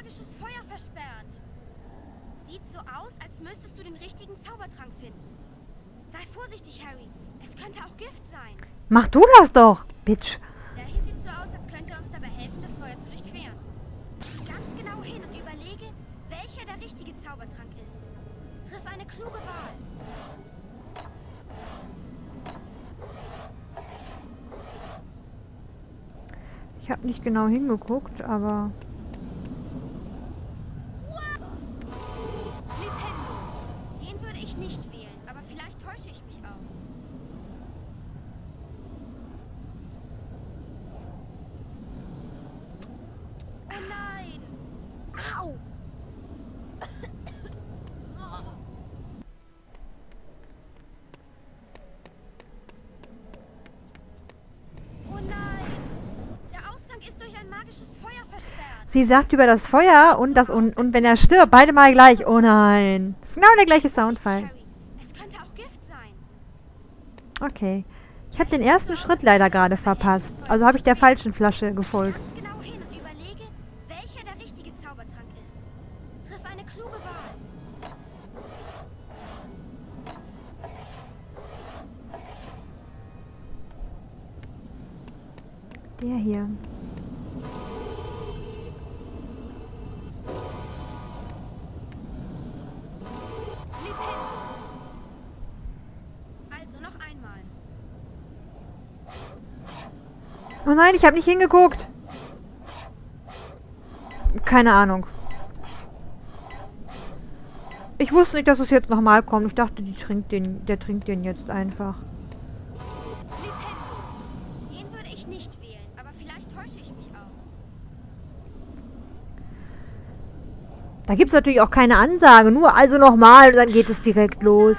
magisches Feuer versperrt. Sieht so aus, als müsstest du den richtigen Zaubertrank finden. Sei vorsichtig, Harry. Es könnte auch Gift sein. Mach du das doch, Bitch. Der hier sieht so aus, als könnte er uns dabei helfen, das Feuer zu durchqueren. Ganz genau hin und überlege, welcher der richtige Zaubertrank ist. Triff eine kluge Wahl. Ich habe nicht genau hingeguckt, aber... Flipendo. Den würde ich nicht wählen, aber vielleicht täusche ich mich auch. Oh nein! Au! Oh nein! Der Ausgang ist durch ein magisches Feuer versperrt. Sie sagt über das Feuer und das und wenn er stirbt, beide mal gleich. Oh nein. Das ist genau der gleiche Soundfall. Harry, es könnte auch Gift sein. Okay. Ich habe den ersten Schritt leider gerade verpasst. Also habe ich der falschen Flasche gefolgt. Ganz genau hin und überlege, welcher der richtige Zaubertrank ist. Triff eine kluge Wahl. Der hier. Also noch einmal. Oh nein, ich habe nicht hingeguckt. Keine Ahnung. Ich wusste nicht, dass es jetzt nochmal kommt. Ich dachte, der trinkt den jetzt einfach. Flipendo. Den würde ich nicht wählen, aber vielleicht täusche ich mich auch. Da gibt es natürlich auch keine Ansage. Nur also nochmal, dann geht es direkt los.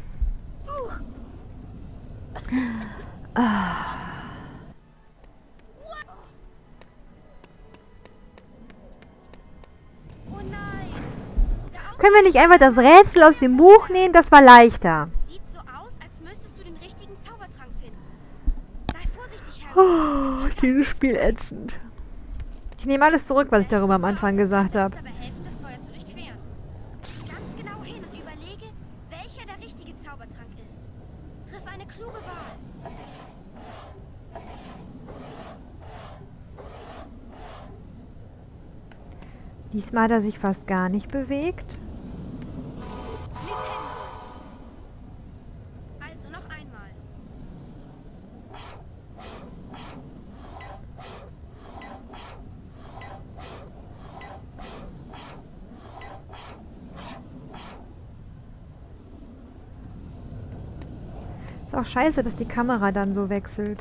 Oh nein! Können wir nicht einfach das Rätsel aus dem Buch nehmen? Das war leichter. Sieht so aus, als müsstest du den richtigen Zaubertrank finden. Sei vorsichtig, Harry. Oh, dieses Spiel ätzend. Ich nehme alles zurück, was ich darüber am Anfang gesagt habe. Dabei helfen, das Feuer zu durchqueren. Ganz genau hin und überlege, welcher der richtige Zaubertrank ist. Triff eine kluge Wahl. Diesmal hat er sich fast gar nicht bewegt. Flipendo. Also noch einmal. Ist auch scheiße, dass die Kamera dann so wechselt.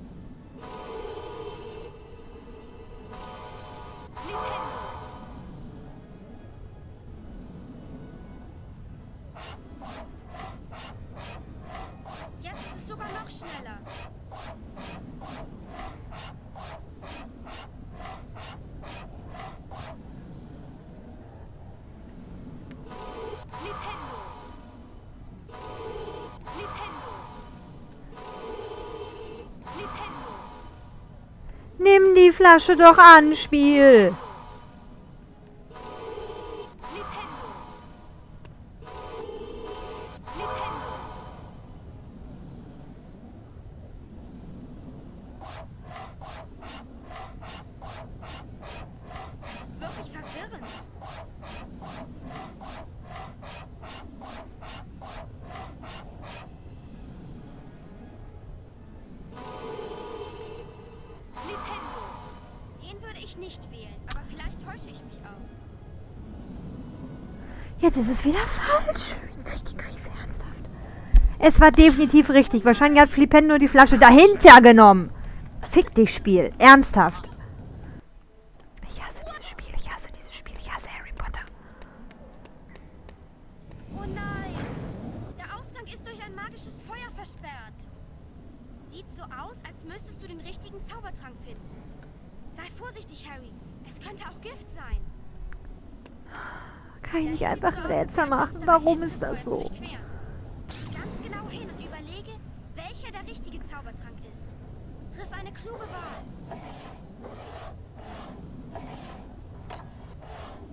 Jetzt ist es sogar noch schneller. Flipendo. Flipendo. Flipendo. Nimm die Flasche doch an, Spiel. Flipendo. Das ist wirklich verwirrend. Flipendo. Den würde ich nicht wählen, aber vielleicht täusche ich mich auch. Jetzt ist es wieder falsch. Ich krieg die Krise ernsthaft. Es war definitiv richtig. Wahrscheinlich hat Flipendo die Flasche dahinter genommen. Fick dich, Spiel. Ernsthaft. Ich hasse dieses Spiel. Ich hasse dieses Spiel. Ich hasse Harry Potter. Oh nein! Der Ausgang ist durch ein magisches Feuer versperrt. Sieht so aus, als müsstest du den richtigen Zaubertrank finden. Sei vorsichtig, Harry. Es könnte auch Gift sein. Kann ich nicht einfach ein Rätsel machen? Warum ist das so? Ganz genau hin und überlege, welcher der richtige Zaubertrank ist. Triff eine kluge Wahl.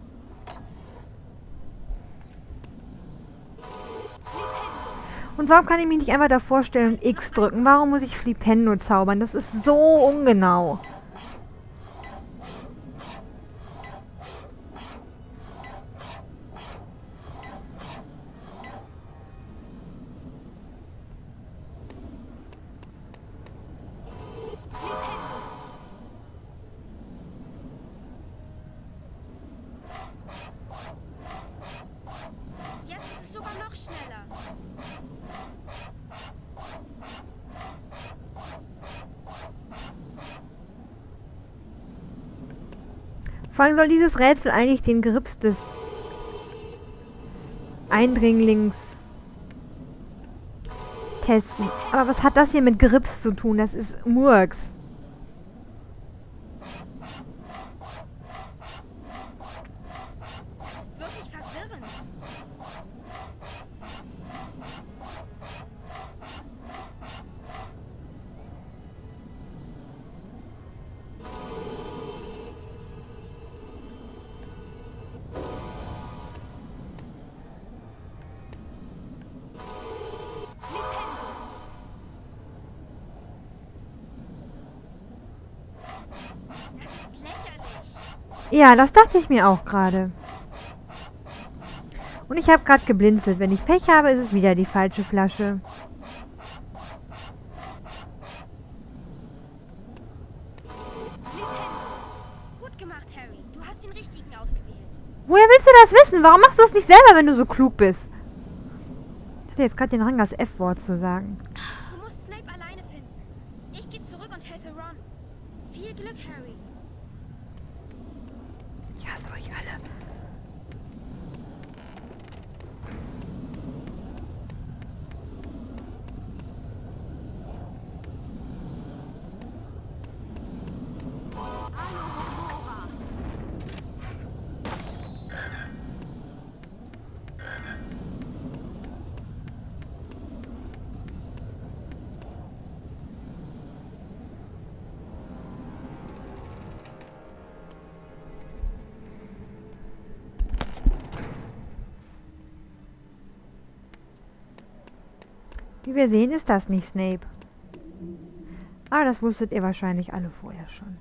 Und warum kann ich mich nicht einfach davor stellen und X drücken? Warum muss ich Flipendo zaubern? Das ist so ungenau. Jetzt ist es sogar noch schneller. Vor allem soll dieses Rätsel eigentlich den Grips des Eindringlings testen. Aber was hat das hier mit Grips zu tun? Das ist Murks. Das ist wirklich verwirrend. Das ist lächerlich. Ja, das dachte ich mir auch gerade. Und ich habe gerade geblinzelt. Wenn ich Pech habe, ist es wieder die falsche Flasche. Gut gemacht, Harry. Du hast den richtigen ausgewählt. Woher willst du das wissen? Warum machst du es nicht selber, wenn du so klug bist? Ich hatte jetzt gerade den Rang, das F-Wort zu sagen. Du musst Snape alleine finden. Ich gehe zurück und helfe Ron. Viel Glück, Harry. Ich hasse euch alle. Wie wir sehen, ist das nicht Snape. Aber das wusstet ihr wahrscheinlich alle vorher schon.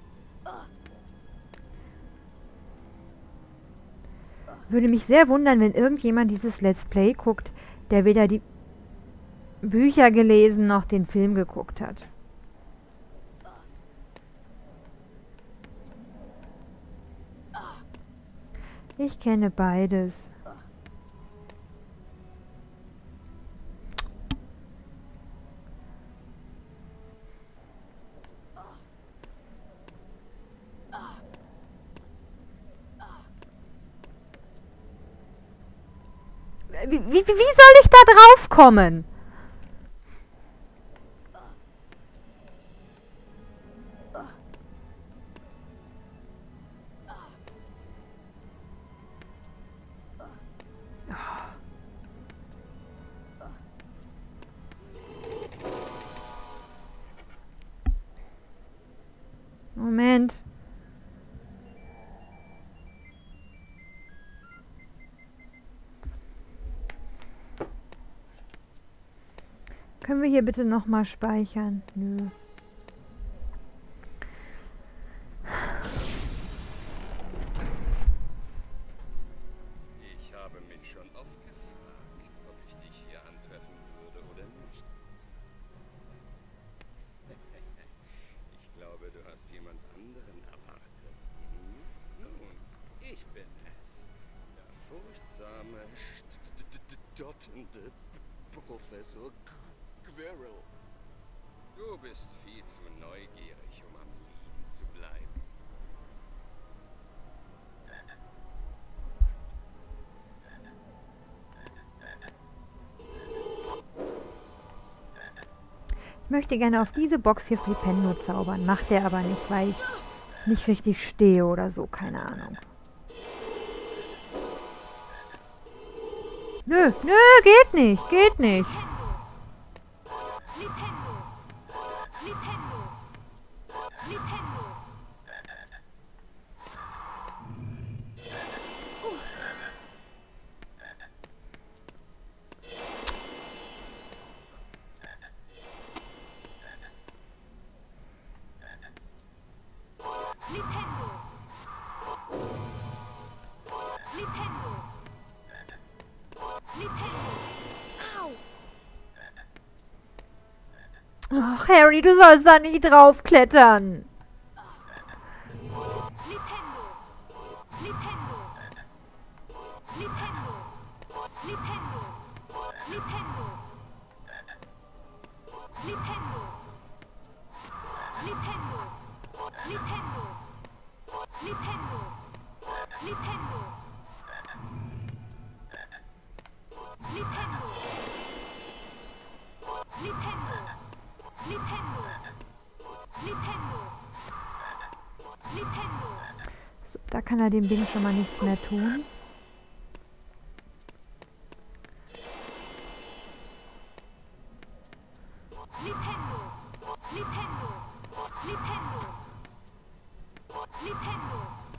Würde mich sehr wundern, wenn irgendjemand dieses Let's Play guckt, der weder die Bücher gelesen noch den Film geguckt hat. Ich kenne beides. Wie soll ich da drauf kommen? Moment. Können wir hier bitte nochmal speichern? Nö. Ich habe mich schon oft gefragt, ob ich dich hier antreffen würde oder nicht. Ich glaube, du hast jemand anderen erwartet. Nun, ich bin es. Der furchtsame, stotternde Professor Quirrell. Du bist viel zu neugierig, um am Leben zu bleiben. Ich möchte gerne auf diese Box hier Flipendo zaubern. Macht der aber nicht, weil ich nicht richtig stehe oder so. Keine Ahnung. Nö, geht nicht, geht nicht. Flipendo. Flipendo. Flipendo. Och, Harry, du sollst da nicht draufklettern. Flipendo. Flipendo. Flipendo. Flipendo. Flipendo. Flipendo. Flipendo. Flipendo. Flipendo. Flipendo. Flipendo. Flipendo. Flipendo. Flipendo. Flipendo. So, da kann er dem Ding schon mal nichts mehr tun. Flipendo. Flipendo. Flipendo. Flipendo.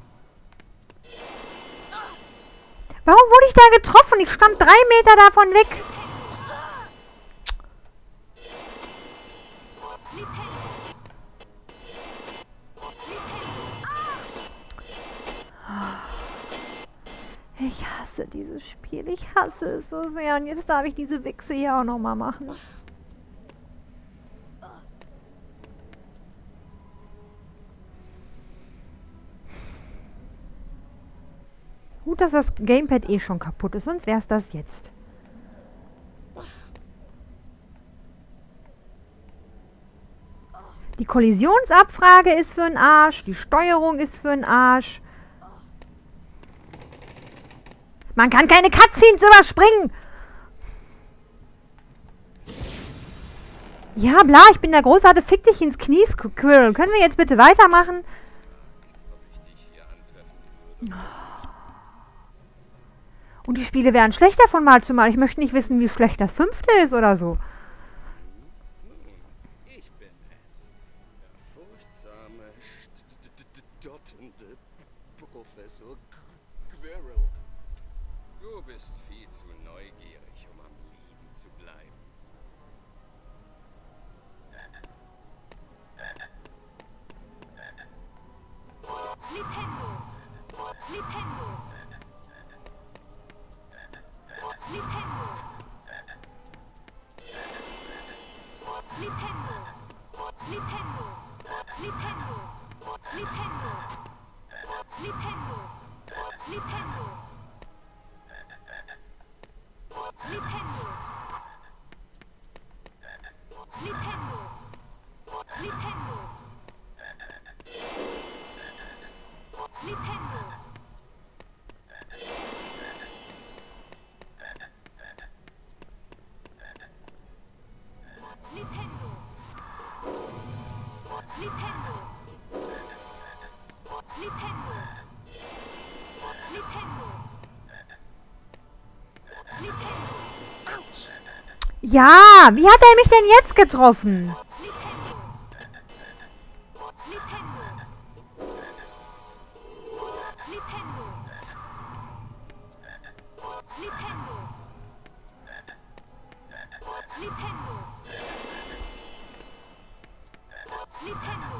Warum wurde ich da getroffen? Ich stand 3 Meter davon weg. Flipendo. Ich hasse dieses Spiel. Ich hasse es so sehr. Und jetzt darf ich diese Wichse hier auch nochmal machen. Gut, dass das Gamepad eh schon kaputt ist, sonst wäre es das jetzt. Die Kollisionsabfrage ist für den Arsch. Die Steuerung ist für den Arsch. Man kann keine Cutscenes überspringen. Ja, bla, ich bin der Großartige. Fick dich ins Knie, Squirrel. Können wir jetzt bitte weitermachen? Ob ich dich hier antreffen würde. Und die Spiele werden schlechter von Mal zu Mal. Ich möchte nicht wissen, wie schlecht das 5. ist oder so. Ich bin es. Der furchtsame, stotternde Professor Quirrell. Du bist viel zu neugierig, um am Leben zu bleiben. Flipendo. Flipendo. Flipendo. Flipendo. Flipendo. Flipendo. Flipendo. Flipendo. Flipendo. Flipendo. Flipendo. Flipendo. Flipendo. Flipendo. Flipendo. Flipendo. Flipendo. Flipendo. Autsch. Ja, wie hat er mich denn jetzt getroffen? Flipendo. Flipendo. Flipendo. Flipendo. Flipendo. Flipendo.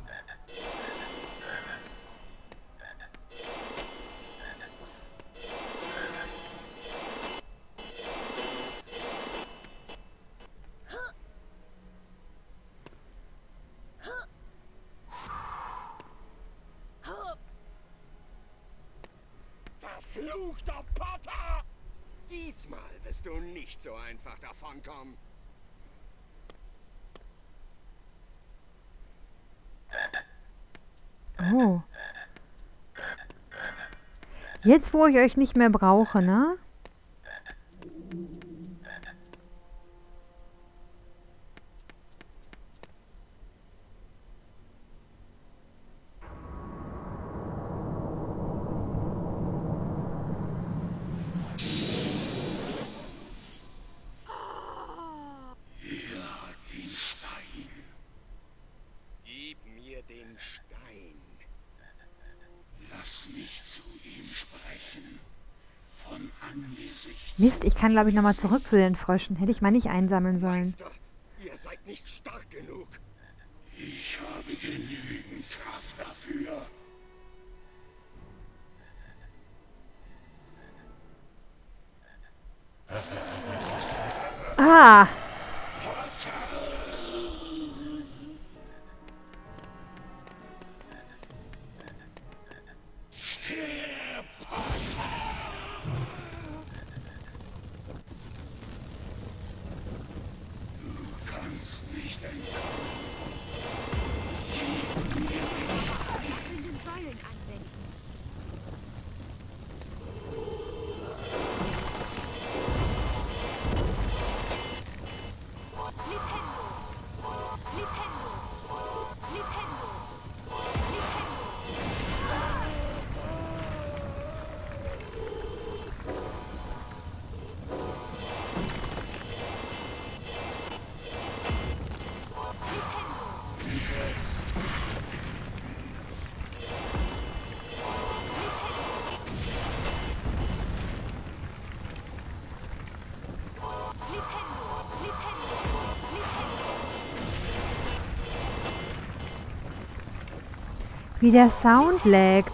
Verfluchter Potter! Diesmal wirst du nicht so einfach davonkommen. Oh. Jetzt, wo ich euch nicht mehr brauche, ne? Gib mir den Stein. Lass mich zu ihm sprechen. Von Angesicht. Mist, ich kann, glaube ich, nochmal zurück zu den Fröschen. Hätte ich mal nicht einsammeln sollen. Meister, ihr seid nicht stark genug. Ich habe genügend Kraft dafür. Ah, Wie der Sound laggt.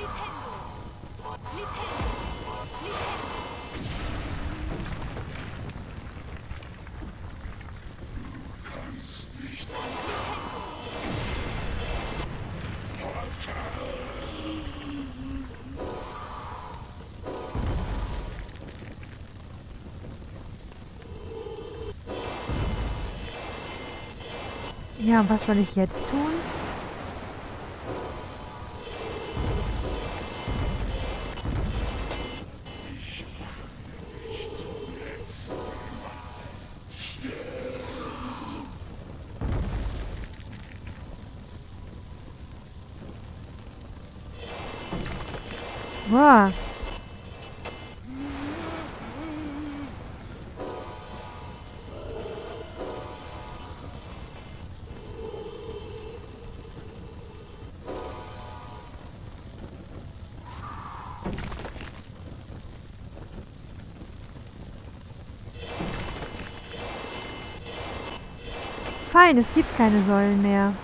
Ja, und was soll ich jetzt tun? Boah. Fein, es gibt keine Säulen mehr.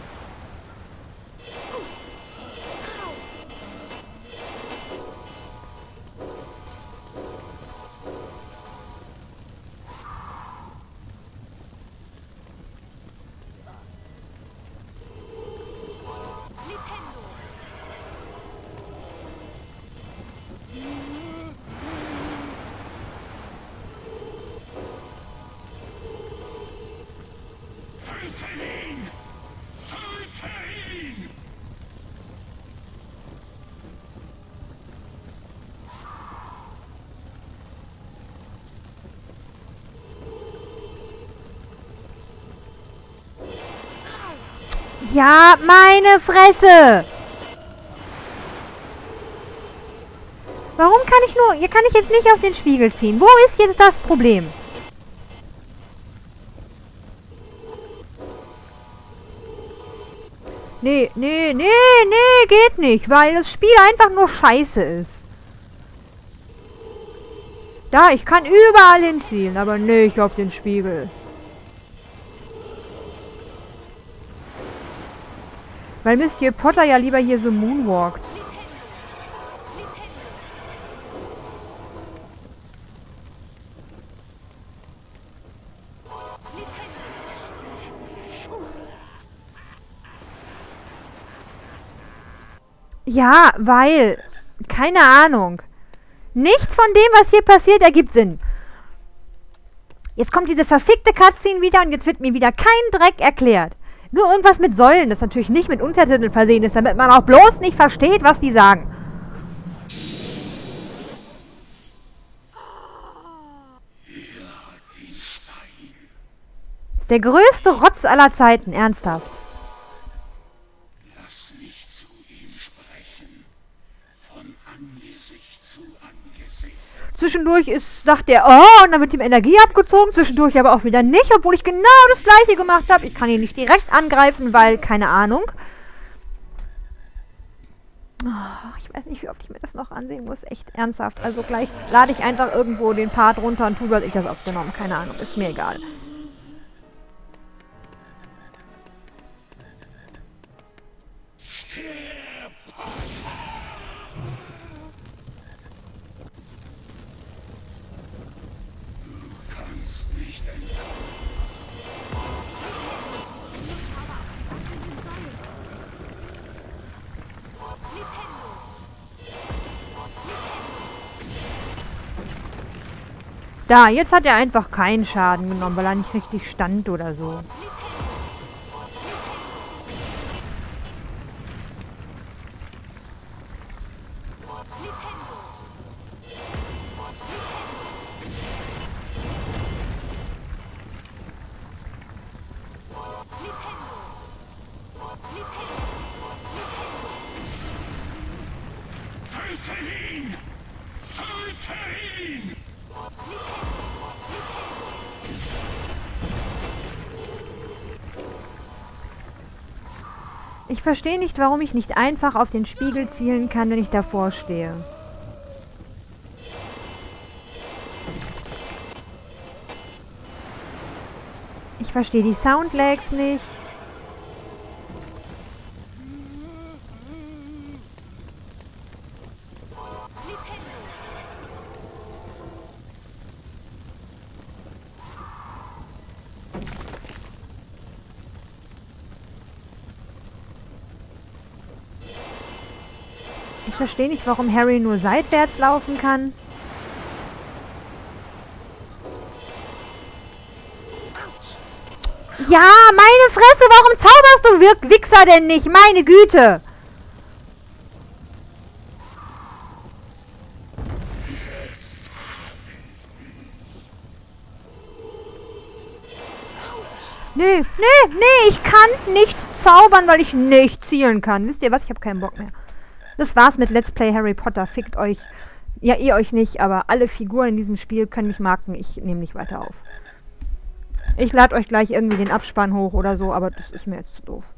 Ja, meine Fresse! Warum kann ich nur... Hier kann ich jetzt nicht auf den Spiegel ziehen. Wo ist jetzt das Problem? Nee, geht nicht, weil das Spiel einfach nur scheiße ist. Da, ich kann überall hinziehen, aber nicht auf den Spiegel. Weil Monsieur Potter ja lieber hier so moonwalkt. Ja, weil... Keine Ahnung. Nichts von dem, was hier passiert, ergibt Sinn. Jetzt kommt diese verfickte Cutscene wieder und jetzt wird mir wieder kein Dreck erklärt. Nur irgendwas mit Säulen, das natürlich nicht mit Untertiteln versehen ist, damit man auch bloß nicht versteht, was die sagen. Das ist der größte Rotz aller Zeiten, ernsthaft. Lass nicht zu ihm sprechen. Von Angesicht zu Angesicht. Zwischendurch sagt er, oh, und dann wird ihm Energie abgezogen, zwischendurch aber auch wieder nicht, obwohl ich genau das Gleiche gemacht habe. Ich kann ihn nicht direkt angreifen, weil, keine Ahnung. Oh, ich weiß nicht, wie oft ich mir das noch ansehen muss. Echt ernsthaft. Also gleich lade ich einfach irgendwo den Part runter und tue, was ich das aufgenommen. Keine Ahnung, ist mir egal. Da, jetzt hat er einfach keinen Schaden genommen, weil er nicht richtig stand oder so. Ich verstehe nicht, warum ich nicht einfach auf den Spiegel zielen kann, wenn ich davor stehe. Ich verstehe die Soundlags nicht. Ich verstehe nicht, warum Harry nur seitwärts laufen kann. Ja, meine Fresse, warum zauberst du Wichser denn nicht? Meine Güte! Nee, ich kann nicht zaubern, weil ich nicht zielen kann. Wisst ihr was? Ich habe keinen Bock mehr. Das war's mit Let's Play Harry Potter. Fickt euch. Ja, ihr euch nicht, aber alle Figuren in diesem Spiel können mich marken. Ich nehme nicht weiter auf. Ich lade euch gleich irgendwie den Abspann hoch oder so, aber das ist mir jetzt zu doof.